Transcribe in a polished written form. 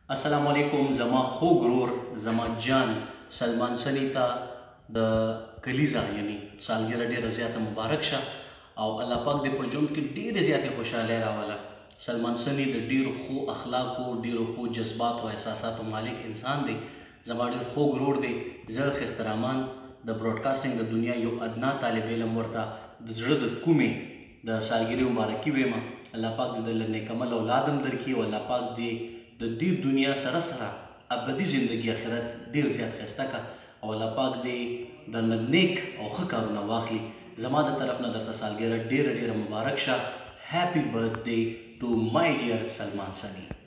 السلام علیکم زما خوږ ورور زما جان سلمان سني ته د کلیزه یعنی سالګره ډیره زیاته مبارک شه او الله پاک دې په ژوند کې ډیره زیاتې خوشحالۍ راوله. سلمان سني د ډیرو ښو اخلاقو ډیرو ښو جذباتو او احساساتو مالک انسان دی. زما ډیر خوږ ورور دی. زه ښایسته رحمان د براډکاسټینګ د دنیا یو ادنا طالب علم ورته د زړه د کومې د سالګرې مبارکي ویمه. الله پاک دې د نیک عمل اولاد هم درکړي او الله پاک دې د دې دنیا سره سره ابدي زندگی آخرت ډیر زیات ښایسته کړه او الله پاک دې درنه نیک او ښه کارونه واخلي. زما د طرف نه درته سالګره ډیره ډیره مبارک شه. هیپي برث ډے ټو مای ډیر سلمان سني.